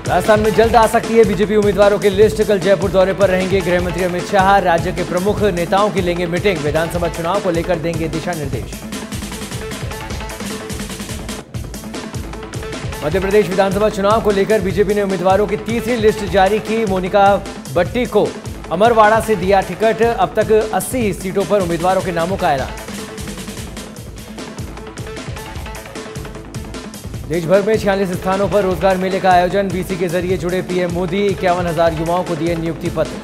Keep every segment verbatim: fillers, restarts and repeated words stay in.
राजस्थान में जल्द आ सकती है बीजेपी उम्मीदवारों की लिस्ट। कल जयपुर दौरे पर रहेंगे गृह मंत्री अमित शाह। राज्य के प्रमुख नेताओं की लेंगे मीटिंग। विधानसभा चुनाव को लेकर देंगे दिशा निर्देश। मध्य प्रदेश विधानसभा चुनाव को लेकर बीजेपी ने उम्मीदवारों की तीसरी लिस्ट जारी की। मोनिका भट्टी को अमरवाड़ा से दिया टिकट। अब तक अस्सी सीटों पर उम्मीदवारों के नामों का ऐलान। देश भर में छियालीस स्थानों पर रोजगार मेले का आयोजन। बीसी के जरिए जुड़े पीएम मोदी। इक्यावन हजार युवाओं को दिए नियुक्ति पत्र।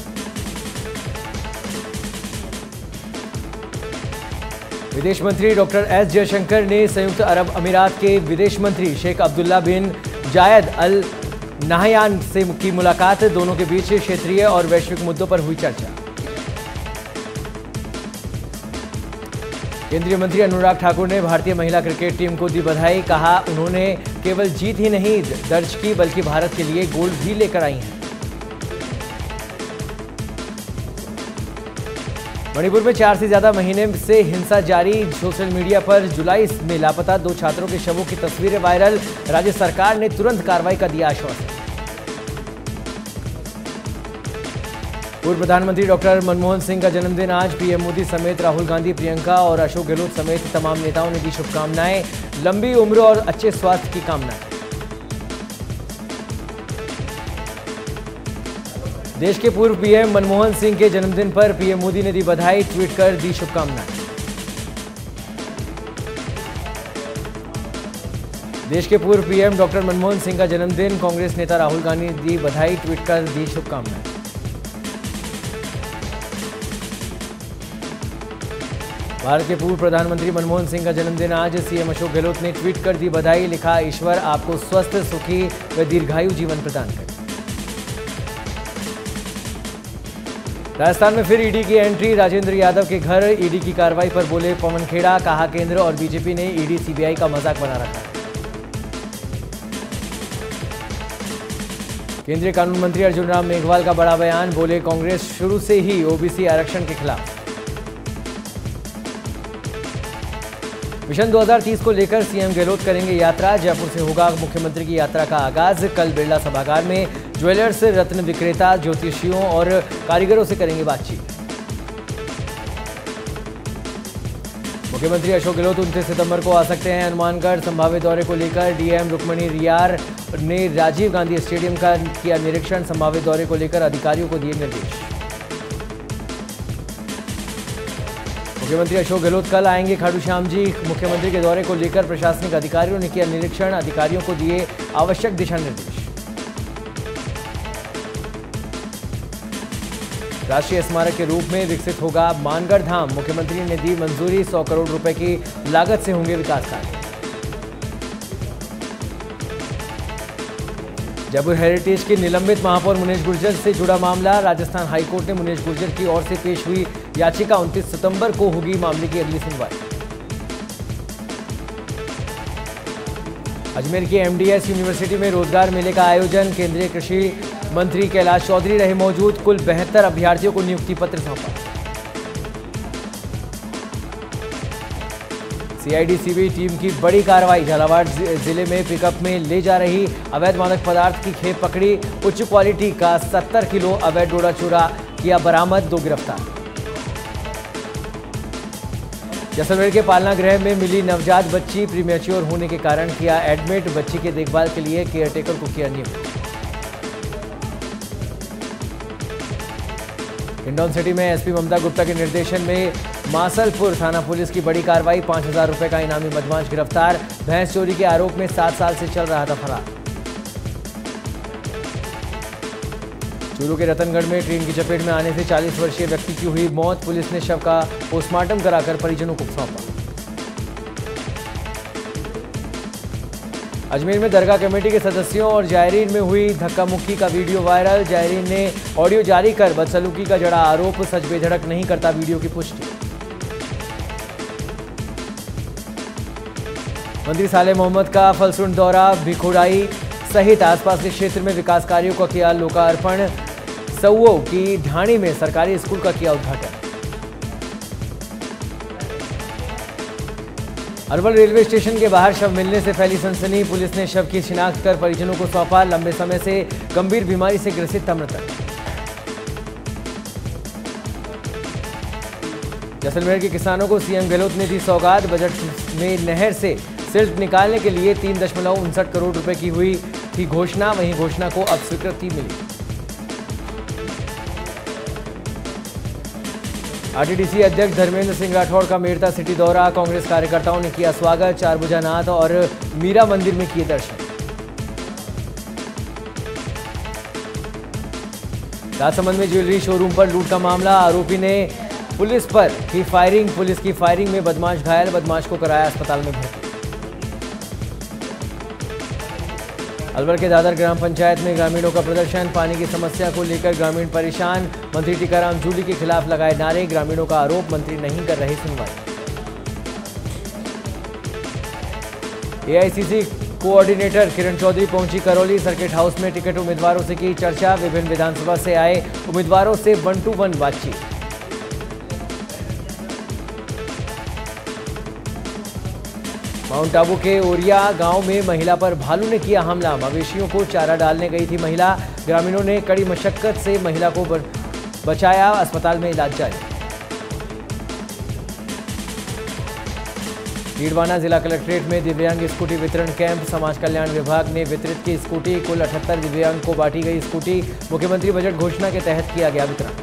विदेश मंत्री डॉक्टर एस जयशंकर ने संयुक्त अरब अमीरात के विदेश मंत्री शेख अब्दुल्ला बिन जायद अल नाहयान से की मुलाकात। दोनों के बीच क्षेत्रीय और वैश्विक मुद्दों पर हुई चर्चा। केंद्रीय मंत्री अनुराग ठाकुर ने भारतीय महिला क्रिकेट टीम को दी बधाई। कहा, उन्होंने केवल जीत ही नहीं दर्ज की बल्कि भारत के लिए गोल्ड भी लेकर आई हैं। मणिपुर में चार से ज्यादा महीने से हिंसा जारी। सोशल मीडिया पर जुलाई में लापता दो छात्रों के शवों की तस्वीरें वायरल। राज्य सरकार ने तुरंत कार्रवाई का दिया आश्वासन। पूर्व प्रधानमंत्री डॉक्टर मनमोहन सिंह का जन्मदिन आज। पीएम मोदी समेत राहुल गांधी, प्रियंका और अशोक गहलोत समेत तमाम नेताओं ने दी शुभकामनाएं। लंबी उम्र और अच्छे स्वास्थ्य की कामनाएं। देश के पूर्व पीएम मनमोहन सिंह के जन्मदिन पर पीएम मोदी ने दी बधाई। ट्वीट कर दी शुभकामनाएं। देश के पूर्व पीएम डॉक्टर मनमोहन सिंह का जन्मदिन। कांग्रेस नेता राहुल गांधी ने दी बधाई। ट्वीट कर दी शुभकामनाएं। भारत के पूर्व प्रधानमंत्री मनमोहन सिंह का जन्मदिन आज। सीएम अशोक गहलोत ने ट्वीट कर दी बधाई। लिखा, ईश्वर आपको स्वस्थ, सुखी व दीर्घायु जीवन प्रदान करे। राजस्थान में फिर ईडी की एंट्री। राजेंद्र यादव के घर ईडी की कार्रवाई पर बोले पवन खेड़ा। कहा, केंद्र और बीजेपी ने ईडी सीबीआई का मजाक बना रखा है। केंद्रीय कानून मंत्री अर्जुन राम मेघवाल का बड़ा बयान। बोले, कांग्रेस शुरू से ही ओबीसी आरक्षण के खिलाफ। मिशन दो हज़ार तीस को लेकर सीएम गहलोत करेंगे यात्रा। जयपुर से होगा मुख्यमंत्री की यात्रा का आगाज। कल बिरला सभागार में ज्वेलर्स, रत्न विक्रेता, ज्योतिषियों और कारीगरों से करेंगे बातचीत। मुख्यमंत्री अशोक गहलोत उनतीस सितंबर को आ सकते हैं हनुमानगढ़। संभावित दौरे को लेकर डीएम रुक्मणी रियार ने राजीव गांधी स्टेडियम का किया निरीक्षण। संभावित दौरे को लेकर अधिकारियों को दिए निर्देश। मुख्यमंत्री अशोक गहलोत कल आएंगे खाटू श्याम जी। मुख्यमंत्री के दौरे को लेकर प्रशासनिक अधिकारियों ने किया निरीक्षण। अधिकारियों को दिए आवश्यक दिशा निर्देश। राष्ट्रीय स्मारक के रूप में विकसित होगा मानगढ़ धाम। मुख्यमंत्री ने दी मंजूरी। सौ करोड़ रुपए की लागत से होंगे विकास कार्य। जयपुर हेरिटेज के निलंबित महापौर मुनेश गुर्जर से जुड़ा मामला। राजस्थान हाईकोर्ट ने मुनेश गुर्जर की ओर से पेश हुई याचिका। उनतीस सितंबर को होगी मामले की अगली सुनवाई। अजमेर की एमडीएस यूनिवर्सिटी में रोजगार मेले का आयोजन। केंद्रीय कृषि मंत्री कैलाश चौधरी रहे मौजूद। कुल बहत्तर अभ्यर्थियों को नियुक्ति पत्र सौंपा। सीआईडी-सीबी टीम की बड़ी कार्रवाई। झालावाड़ जिले में पिकअप में ले जा रही अवैध मादक पदार्थ की खेप पकड़ी। उच्च क्वालिटी का सत्तर किलो अवैध डोडा चूरा किया बरामद। दो गिरफ्तार। जैसलमेर के पालना गृह में मिली नवजात बच्ची। प्रीमेच्योर होने के कारण किया एडमिट। बच्ची के देखभाल के लिए केयरटेकर को किया नियुक्त। हिंडौन सिटी में एसपी ममता गुप्ता के निर्देशन में मासलपुर थाना पुलिस की बड़ी कार्रवाई। पांच हजार रुपए का इनामी बदमाश गिरफ्तार। भैंस चोरी के आरोप में सात साल से चल रहा था फरार। चूरू के रतनगढ़ में ट्रेन की चपेट में आने से चालीस वर्षीय व्यक्ति की हुई मौत। पुलिस ने शव का पोस्टमार्टम कराकर परिजनों को सौंपा। अजमेर में दरगाह कमेटी के सदस्यों और जायरीन में हुई धक्का मुक्की का वीडियो वायरल। जायरीन ने ऑडियो जारी कर बदसलूकी का जड़ा आरोप। सच बेधड़क नहीं करता वीडियो की पुष्टि। मंत्री सालेह मोहम्मद का फलसुंड दौरा। भिखुराई सहित आसपास के क्षेत्र में विकास कार्यों का किया लोकार्पण। सऊओं की ढाणी में सरकारी स्कूल का किया उद्घाटन। अरवल रेलवे स्टेशन के बाहर शव मिलने से फैली सनसनी। पुलिस ने शव की शिनाख्त कर परिजनों को सौंपा। लंबे समय से गंभीर बीमारी से ग्रसित था मृतक। जैसलमेर के किसानों को सीएम गहलोत ने दी सौगात। बजट में नहर से सिल्ट निकालने के लिए तीन दशमलव उनसठ करोड़ रुपए की हुई थी घोषणा। वहीं घोषणा को अब स्वीकृति मिली। आरटीडीसी अध्यक्ष धर्मेंद्र सिंह राठौड़ का मेड़ता सिटी दौरा। कांग्रेस कार्यकर्ताओं ने किया स्वागत। चारभुजानाथ और मीरा मंदिर में किए दर्शन। राजसमंद में ज्वेलरी शोरूम पर लूट का मामला। आरोपी ने पुलिस पर की फायरिंग। पुलिस की फायरिंग में बदमाश घायल। बदमाश को कराया अस्पताल में भर्ती। अलवर के दादर ग्राम पंचायत में ग्रामीणों का प्रदर्शन। पानी की समस्या को लेकर ग्रामीण परेशान। मंत्री टीकाराम जूली के खिलाफ लगाए नारे। ग्रामीणों का आरोप मंत्री नहीं कर रहे सुनवाई। एआईसीसी कोऑर्डिनेटर किरण चौधरी पहुंची करौली। सर्किट हाउस में टिकट उम्मीदवारों से की चर्चा। विभिन्न विधानसभा से आए उम्मीदवारों से वन टू वन बातचीत। माउंट आबू के ओरिया गांव में महिला पर भालू ने किया हमला। मवेशियों को चारा डालने गई थी महिला। ग्रामीणों ने कड़ी मशक्कत से महिला को बचाया। अस्पताल में इलाज जारी। डीडवाना जिला कलेक्ट्रेट में दिव्यांग स्कूटी वितरण कैंप। समाज कल्याण विभाग ने वितरित की स्कूटी। कुल अठहत्तर दिव्यांग को बांटी गई स्कूटी। मुख्यमंत्री बजट घोषणा के तहत किया गया वितरण।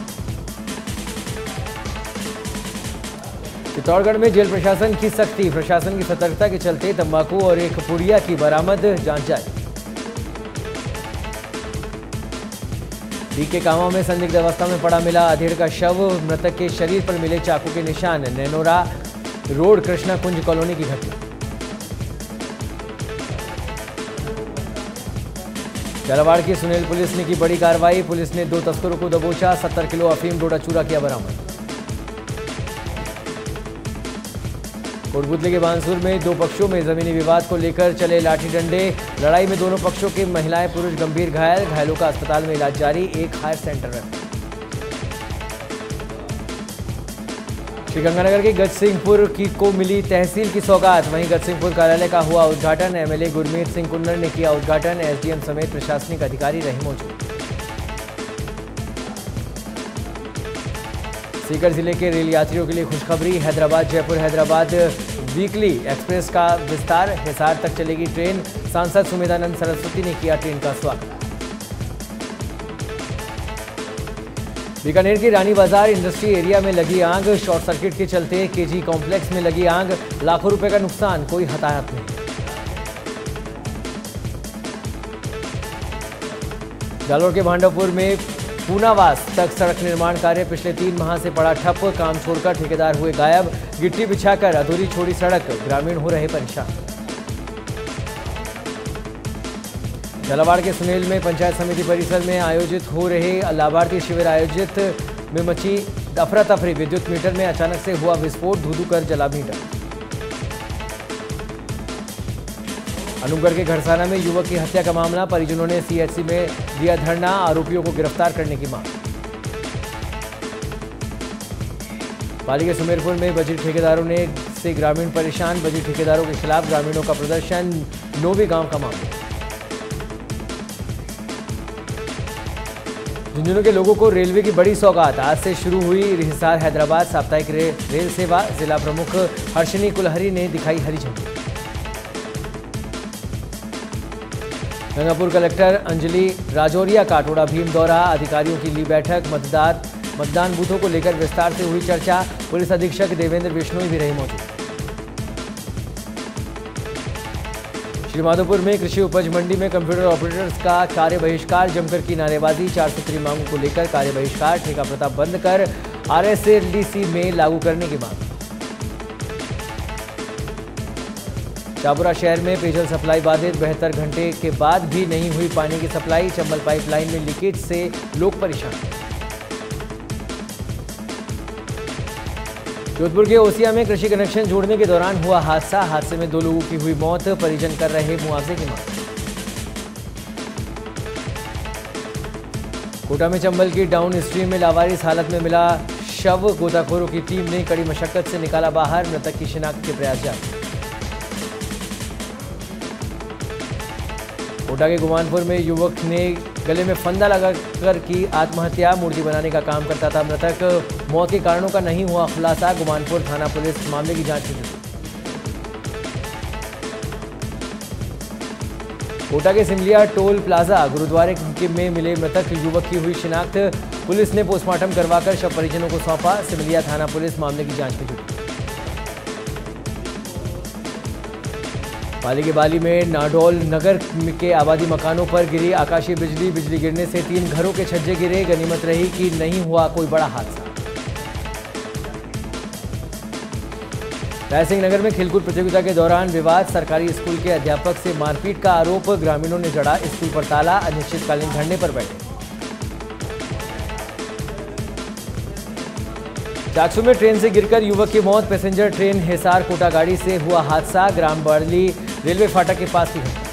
चित्तौड़गढ़ में जेल प्रशासन की सख्ती। प्रशासन की सतर्कता के चलते तंबाकू और एक पुड़िया की बरामद। जांच जारी। डी के कामा में संदिग्ध अवस्था में पड़ा मिला अधेड़ का शव। मृतक के शरीर पर मिले चाकू के निशान। नैनोरा रोड कृष्णा कुंज कॉलोनी की घटना। झालावाड़ की सुनेल पुलिस ने की बड़ी कार्रवाई। पुलिस ने दो तस्करों को दबोचा। सत्तर किलो अफीम डोडा चूरा किया बरामद। कोटपुतली के बांसुर में दो पक्षों में जमीनी विवाद को लेकर चले लाठी डंडे। लड़ाई में दोनों पक्षों के महिलाएं पुरुष गंभीर घायल। घायलों का अस्पताल में इलाज जारी। एक हायर सेंटर में। श्रीगंगानगर के गजसिंहपुर की को मिली तहसील की सौगात। वहीं गजसिंहपुर कार्यालय का हुआ उद्घाटन। एमएलए गुरमीत सिंह कुन्नर ने किया उद्घाटन। एसडीएम समेत प्रशासनिक अधिकारी रहे मौजूद। सीकर जिले के रेल यात्रियों के लिए खुशखबरी। हैदराबाद जयपुर हैदराबाद वीकली एक्सप्रेस का विस्तार। हिसार तक चलेगी ट्रेन। सांसद सुमेधानंद सरस्वती ने किया ट्रेन का स्वागत। बीकानेर के रानी बाजार इंडस्ट्री एरिया में लगी आग। शॉर्ट सर्किट के चलते केजी कॉम्प्लेक्स में लगी आग। लाखों रुपए का नुकसान। कोई हताहत नहीं। जालोर के भांडापुर में पूनावास तक सड़क निर्माण कार्य पिछले तीन माह से पड़ा ठप। काम छोड़कर ठेकेदार हुए गायब। गिट्टी बिछाकर अधूरी छोड़ी सड़क। ग्रामीण हो रहे परेशान। झालावाड़ के सुनेल में पंचायत समिति परिसर में आयोजित हो रहे लाभार्थी शिविर आयोजित में मची अफरा तफरी। विद्युत मीटर में अचानक से हुआ विस्फोट। धू धू कर जला मीटर। अनूपगढ़ के घरसाना में युवक की हत्या का मामला। परिजनों ने सीएचसी में दिया धरना। आरोपियों को गिरफ्तार करने की मांग। पाली के सुमेरपुर में बजी ठेकेदारों ने से ग्रामीण परेशान। बजी ठेकेदारों के खिलाफ ग्रामीणों का प्रदर्शन। नोवी गांव का मामला। झुंझुनू के लोगों को रेलवे की बड़ी सौगात। आज से शुरू हुई हिसार हैदराबाद साप्ताहिक रे, रेल सेवा। जिला प्रमुख हर्षिनी कुलहरी ने दिखाई हरी झंडी। गंगापुर कलेक्टर अंजलि राजौरिया का टोडा भीम दौरा। अधिकारियों की ली बैठक। मतदान मतदान बूथों को लेकर विस्तार से हुई चर्चा। पुलिस अधीक्षक देवेंद्र बिश्नोई भी रहे मौजूद। श्रीमाधोपुर में कृषि उपज मंडी में कंप्यूटर ऑपरेटर्स का कार्य बहिष्कार। जमकर की नारेबाजी। चार सूत्री मांगों को लेकर कार्य बहिष्कार। ठेका प्रथा बंद कर आरएसएलडीसी में लागू करने की मांग। शाहपुरा शहर में पेयजल सप्लाई बाधित। बहत्तर घंटे के बाद भी नहीं हुई पानी की सप्लाई। चंबल पाइपलाइन में लीकेज से लोग परेशान। जोधपुर के ओसिया में कृषि कनेक्शन जोड़ने के दौरान हुआ हादसा। हादसे में दो लोगों की हुई मौत। परिजन कर रहे मुआवजे की मांग। कोटा में चंबल की डाउन स्ट्रीम में लावारिस हालत में मिला शव। गोताखोरों की टीम ने कड़ी मशक्कत से निकाला बाहर। मृतक की शिनाख्त के प्रयास जारी। कोटा के गुमानपुर में युवक ने गले में फंदा लगाकर की आत्महत्या। मूर्ति बनाने का काम करता था मृतक। मौत के कारणों का नहीं हुआ खुलासा। गुमानपुर थाना पुलिस मामले की जांच में जुटी। कोटा के सिमलिया टोल प्लाजा गुरुद्वारे में मिले मृतक युवक की हुई शिनाख्त। पुलिस ने पोस्टमार्टम करवाकर शव परिजनों को सौंपा। सिमलिया थाना पुलिस मामले की जांच में जुटी। पाली के बाली में नाडौल नगर के आबादी मकानों पर गिरी आकाशीय बिजली। बिजली गिरने से तीन घरों के छज्जे गिरे। गनीमत रही कि नहीं हुआ कोई बड़ा हादसा। रायसिंह नगर में खेलकूद प्रतियोगिता के दौरान विवाद। सरकारी स्कूल के अध्यापक से मारपीट का आरोप। ग्रामीणों ने जड़ा स्कूल पर ताला। अनिश्चितकालीन धरने पर बैठे। चाकसू में ट्रेन से गिरकर युवक की मौत। पैसेंजर ट्रेन हिसार कोटा गाड़ी से हुआ हादसा। ग्राम बड़ली रेलवे फाटक के पास की घटना।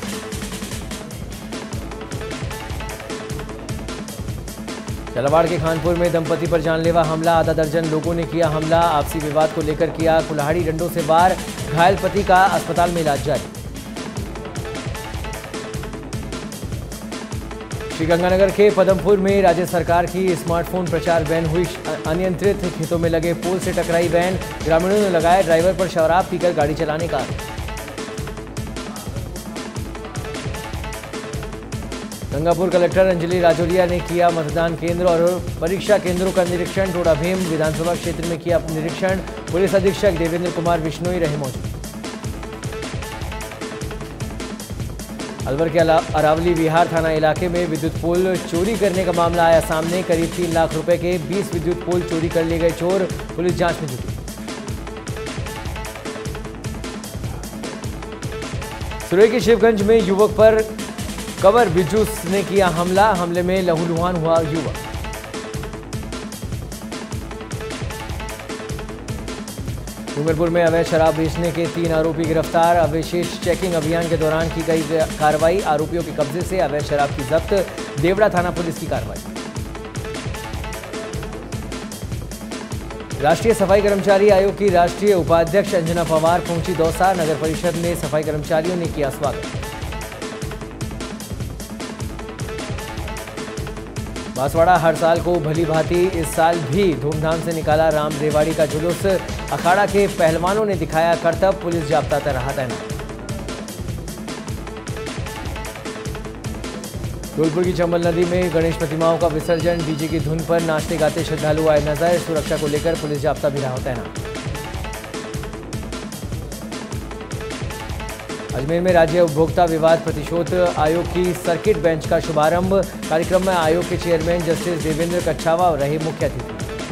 झालावाड़ के खानपुर में दंपति पर जानलेवा हमला। आधा दर्जन लोगों ने किया हमला। आपसी विवाद को लेकर किया कुल्हाड़ी डंडों से वार। घायल पति का अस्पताल में इलाज जारी। श्रीगंगानगर के पदमपुर में राज्य सरकार की स्मार्टफोन प्रचार वैन हुई अनियंत्रित। खेतों में लगे पोल से टकराई वैन। ग्रामीणों ने लगाया ड्राइवर पर शराब पीकर गाड़ी चलाने का आरोप। गंगापुर कलेक्टर अंजलि राजौरिया ने किया मतदान केंद्र और परीक्षा केंद्रों का निरीक्षण। टोडा भीम विधानसभा क्षेत्र में किया निरीक्षण। पुलिस अधीक्षक देवेंद्र कुमार बिश्नोई रहे मौजूद। अलवर के अरावली विहार थाना इलाके में विद्युत पोल चोरी करने का मामला आया सामने। करीब तीन लाख रुपए के बीस विद्युत पोल चोरी कर लिए गए चोर। पुलिस जांच में जुटी। सुरई के शिवगंज में युवक पर कवर बिजूस ने किया हमला। हमले में लहूलुहान हुआ युवक। डूंगरपुर में अवैध शराब बेचने के तीन आरोपी गिरफ्तार। विशेष चेकिंग अभियान के दौरान की गई कार्रवाई। आरोपियों के कब्जे से अवैध शराब की जब्त। देवड़ा थाना पुलिस की कार्रवाई। राष्ट्रीय सफाई कर्मचारी आयोग की राष्ट्रीय उपाध्यक्ष अंजना पवार पहुंची दौसा। नगर परिषद में सफाई कर्मचारियों ने किया स्वागत। बांसवाड़ा हर साल को भली भांति इस साल भी धूमधाम से निकाला राम रेवाड़ी का जुलूस। अखाड़ा के पहलवानों ने दिखाया करतब। पुलिस जाब्ता रहा तैनात। धौलपुर की चंबल नदी में गणेश प्रतिमाओं का विसर्जन। डीजे की धुन पर नाचते गाते श्रद्धालु आए नजर। सुरक्षा को लेकर पुलिस जाब्ता भी रहा तैनात। अजमेर में राज्य उपभोक्ता विवाद प्रतिशोध आयोग की सर्किट बेंच का शुभारंभ। कार्यक्रम में आयोग के चेयरमैन जस्टिस देवेंद्र कच्छावा रहे मुख्य अतिथि।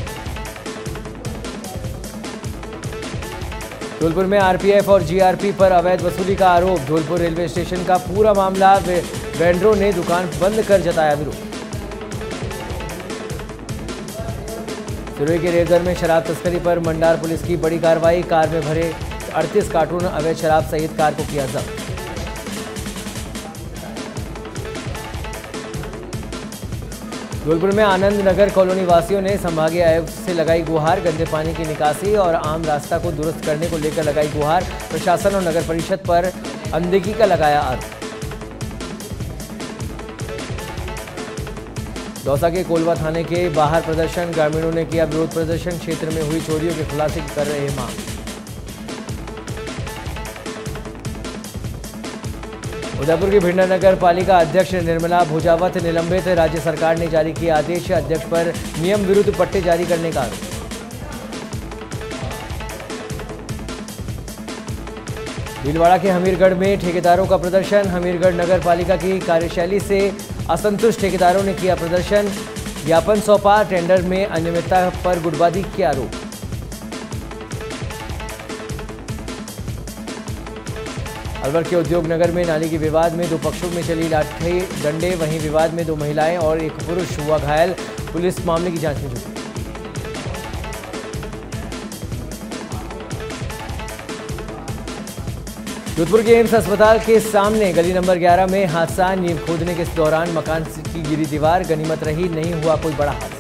धौलपुर में आरपीएफ और जीआरपी पर अवैध वसूली का आरोप। धौलपुर रेलवे स्टेशन का पूरा मामला। वेंडरों ने दुकान बंद कर जताया विरोध। सुरई के रेवगर में शराब तस्करी पर मंडार पुलिस की बड़ी कार्रवाई। कार में भरे अड़तीस कार्टून अवैध शराब सहित कार को किया जब्त। धौलपुर में आनंद नगर कॉलोनी वासियों ने संभागीय आयुक्त से लगाई गुहार। गंदे पानी की निकासी और आम रास्ता को दुरुस्त करने को लेकर लगाई गुहार। प्रशासन और नगर परिषद पर अनदेखी का लगाया आरोप। दौसा के कोलवा थाने के बाहर प्रदर्शन। ग्रामीणों ने किया विरोध प्रदर्शन। क्षेत्र में हुई चोरियों के खुलासे कर रहे मांग। उदयपुर की भिंडर नगर पालिका अध्यक्ष निर्मला भोजावत निलंबित। राज्य सरकार ने जारी किया आदेश। अध्यक्ष पर नियम विरुद्ध पट्टे जारी करने का आरोप। भीलवाड़ा के हमीरगढ़ में ठेकेदारों का प्रदर्शन। हमीरगढ़ नगर पालिका की कार्यशैली से असंतुष्ट ठेकेदारों ने किया प्रदर्शन। ज्ञापन सौंपा। टेंडर में अनियमितता पर गुटबाजी के आरोप। अलवर के उद्योग नगर में नाली के विवाद में दो पक्षों में चली लाठी डंडे। वहीं विवाद में दो महिलाएं और एक पुरुष हुआ घायल। पुलिस मामले की जांच में जुटी। जोधपुर के एम्स अस्पताल के सामने गली नंबर ग्यारह में हादसा। नींव खोदने के दौरान मकान की गिरी दीवार। गनीमत रही नहीं हुआ कोई बड़ा हादसा।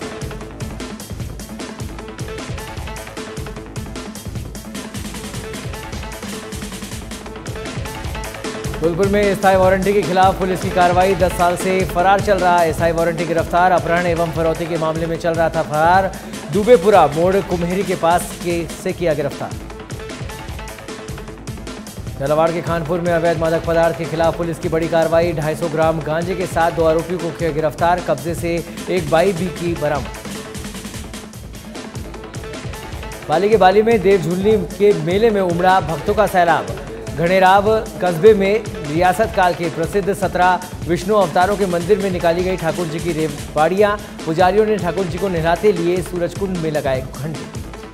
धौलपुर में एसआई वारंटी के खिलाफ पुलिस की कार्रवाई। दस साल से फरार चल रहा एसआई वारंटी गिरफ्तार। अपहरण एवं फरौती के मामले में चल रहा था फरार। दुबेपुरा मोड़ कुम्हेरी के पास के से किया गिरफ्तार। झालावाड़ के खानपुर में अवैध मादक पदार्थ के खिलाफ पुलिस की बड़ी कार्रवाई। ढाई सौ ग्राम गांजे के साथ दो आरोपियों को किया गिरफ्तार। कब्जे से एक बाई भी की बरामद। बाली के बाली में देव झूलनी के मेले में उमड़ा भक्तों का सैलाब। घनेराव कस्बे में रियासत काल के प्रसिद्ध सत्रह विष्णु अवतारों के मंदिर में निकाली गई ठाकुर जी की रेवड़ियां। पुजारियों ने ठाकुर जी को नहलाते लिए सूरजकुंड में लगाए घंटे।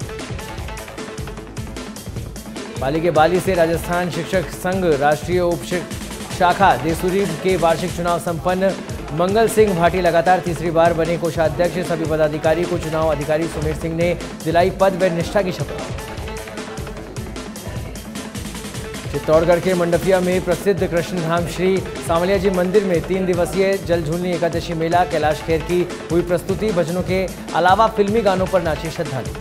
बाली के बाली से राजस्थान शिक्षक संघ राष्ट्रीय उप शाखा देसूरी के वार्षिक चुनाव संपन्न। मंगल सिंह भाटी लगातार तीसरी बार बने कोषाध्यक्ष। सभी पदाधिकारी को चुनाव अधिकारी सुमेर सिंह ने दिलाई पद व निष्ठा की शपथ। चित्तौड़गढ़ के मंडपिया में प्रसिद्ध कृष्णधाम श्री सांवलिया जी मंदिर में तीन दिवसीय जल झूलनी एकादशी मेला। कैलाश खेर की हुई प्रस्तुति। भजनों के अलावा फिल्मी गानों पर नाचे श्रद्धालु।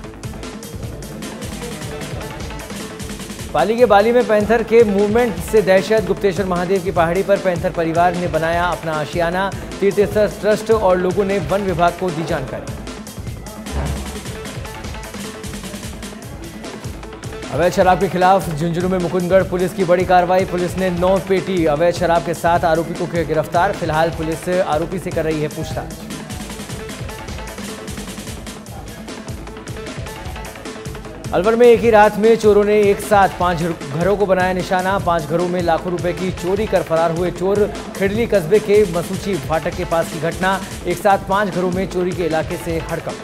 पाली के बाली में पैंथर के मूवमेंट से दहशत। गुप्तेश्वर महादेव की पहाड़ी पर पैंथर परिवार ने बनाया अपना आशियाना। तीर्थ ट्रस्ट और लोगों ने वन विभाग को दी जानकारी। अवैध शराब के खिलाफ झुंझुनू में मुकुंदगढ़ पुलिस की बड़ी कार्रवाई। पुलिस ने नौ पेटी अवैध शराब के साथ आरोपी को किया गिरफ्तार। फिलहाल पुलिस आरोपी से कर रही है पूछताछ। अलवर में एक ही रात में चोरों ने एक साथ पांच घरों को बनाया निशाना। पांच घरों में लाखों रुपए की चोरी कर फरार हुए चोर। खिड़ली कस्बे के मसूची फाटक के पास की घटना। एक साथ पांच घरों में चोरी के इलाके से हड़कंप।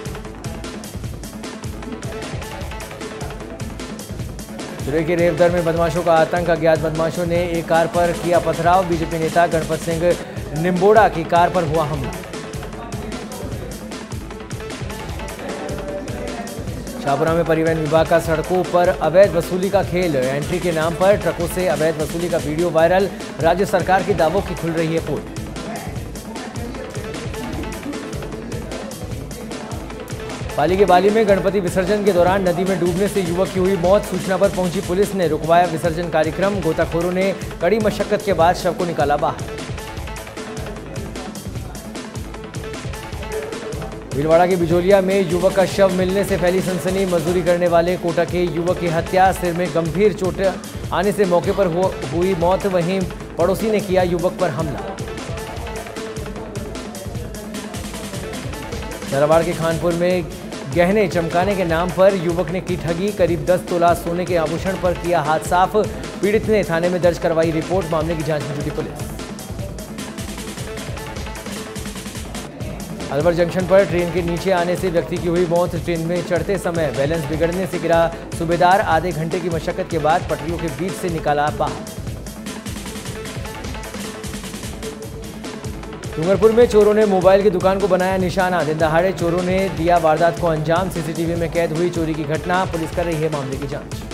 जिले के रेवदर में बदमाशों का आतंक। अज्ञात बदमाशों ने एक कार पर किया पथराव। बीजेपी नेता गणपत सिंह निम्बोड़ा की कार पर हुआ हमला। शाहपुरा में परिवहन विभाग का सड़कों पर अवैध वसूली का खेल। एंट्री के नाम पर ट्रकों से अवैध वसूली का वीडियो वायरल। राज्य सरकार के दावों की खुल रही है पोल। पाली के बाली में गणपति विसर्जन के दौरान नदी में डूबने से युवक की हुई मौत। सूचना पर पहुंची पुलिस ने रुकवाया विसर्जन कार्यक्रम। गोताखोरों ने कड़ी मशक्कत के बाद शव को निकाला बाहर। भीलवाड़ा के बिजोलिया में युवक का शव मिलने से फैली सनसनी। मजदूरी करने वाले कोटा के युवक की हत्या। सिर में गंभीर चोट आने से मौके पर हुई मौत। वहीं पड़ोसी ने किया युवक पर हमला। झालावाड़ के खानपुर में गहने चमकाने के नाम पर युवक ने की ठगी। करीब दस तोला सोने के आभूषण पर किया हाथ साफ। पीड़ित ने थाने में दर्ज करवाई रिपोर्ट। मामले की जांच में जुटी पुलिस। अलवर जंक्शन पर ट्रेन के नीचे आने से व्यक्ति की हुई मौत। ट्रेन में चढ़ते समय बैलेंस बिगड़ने से गिरा सूबेदार। आधे घंटे की मशक्कत के बाद पटरियों के बीच से निकाला बाहर। डूंगरपुर में चोरों ने मोबाइल की दुकान को बनाया निशाना। दिन दहाड़े चोरों ने दिया वारदात को अंजाम। सीसीटीवी में कैद हुई चोरी की घटना। पुलिस कर रही है मामले की जांच।